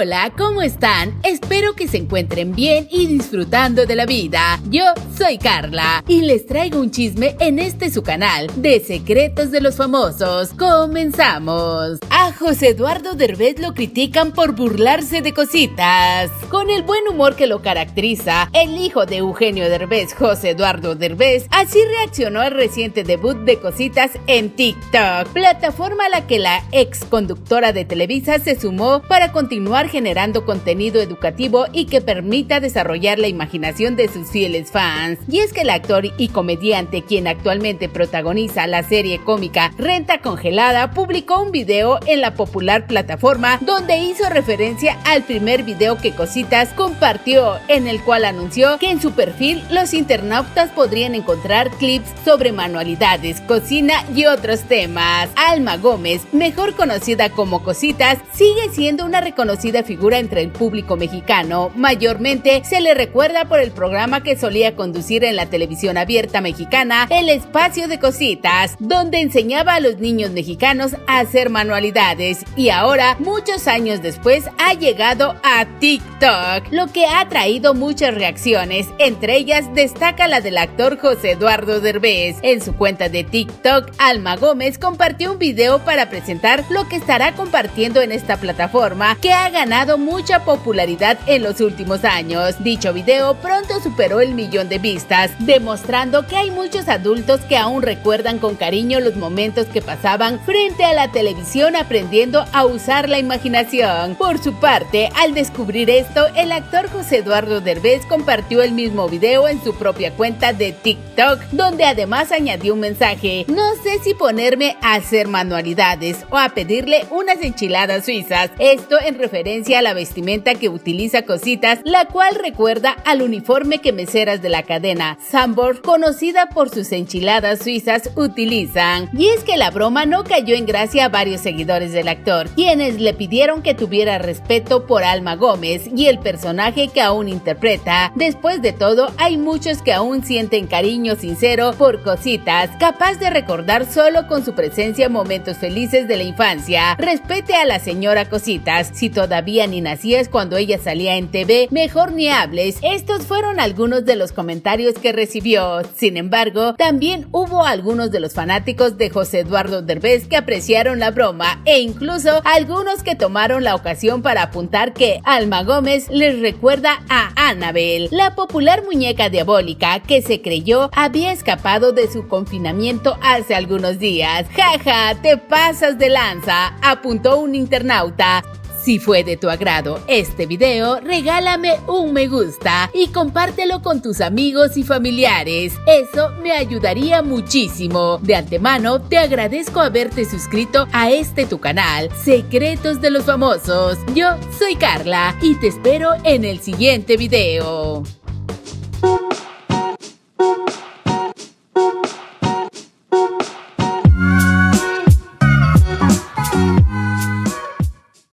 Hola, ¿cómo están? Espero que se encuentren bien y disfrutando de la vida. Yo soy Carla y les traigo un chisme en su canal de Secretos de los Famosos. ¡Comenzamos! A José Eduardo Derbez lo critican por burlarse de cositas. Con el buen humor que lo caracteriza, el hijo de Eugenio Derbez, José Eduardo Derbez, así reaccionó al reciente debut de Cositas en TikTok, plataforma a la que la ex conductora de Televisa se sumó para continuar generando contenido educativo y que permita desarrollar la imaginación de sus fieles fans. Y es que el actor y comediante, quien actualmente protagoniza la serie cómica Renta Congelada, publicó un video en la popular plataforma donde hizo referencia al primer video que Cositas compartió, en el cual anunció que en su perfil los internautas podrían encontrar clips sobre manualidades, cocina y otros temas. Alma Gómez, mejor conocida como Cositas, sigue siendo una reconocida figura entre el público mexicano. Mayormente se le recuerda por el programa que solía conducir en la televisión abierta mexicana, El Espacio de Cositas, donde enseñaba a los niños mexicanos a hacer manualidades, y ahora, muchos años después, ha llegado a TikTok, lo que ha traído muchas reacciones. Entre ellas destaca la del actor José Eduardo Derbez. En su cuenta de TikTok, Alma Gómez compartió un video para presentar lo que estará compartiendo en esta plataforma, que ha ganado mucha popularidad en los últimos años. Dicho video pronto superó el 1.000.000 de vistas, demostrando que hay muchos adultos que aún recuerdan con cariño los momentos que pasaban frente a la televisión aprendiendo a usar la imaginación. Por su parte, al descubrir esto, el actor José Eduardo Derbez compartió el mismo video en su propia cuenta de TikTok, donde además añadió un mensaje: no sé si ponerme a hacer manualidades o a pedirle unas enchiladas suizas. Esto en referencia a la vestimenta que utiliza Cositas, la cual recuerda al uniforme que meseras de la cadena Sambor, conocida por sus enchiladas suizas, utilizan. Y es que la broma no cayó en gracia a varios seguidores del actor, quienes le pidieron que tuviera respeto por Alma Gómez y el personaje que aún interpreta. Después de todo, hay muchos que aún sienten cariño sincero por Cositas, capaz de recordar solo con su presencia momentos felices de la infancia. Respete a la señora Cositas, si todavía ni nacías cuando ella salía en TV, mejor ni hables. Estos fueron algunos de los comentarios que recibió. Sin embargo, también hubo algunos de los fanáticos de José Eduardo Derbez que apreciaron la broma, e incluso algunos que tomaron la ocasión para apuntar que Alma Gómez les recuerda a Annabelle, la popular muñeca diabólica que se creyó había escapado de su confinamiento hace algunos días. Jaja, te pasas de lanza, apuntó un internauta. Si fue de tu agrado este video, regálame un me gusta y compártelo con tus amigos y familiares. Eso me ayudaría muchísimo. De antemano, te agradezco haberte suscrito a tu canal, Secretos de los Famosos. Yo soy Carla y te espero en el siguiente video.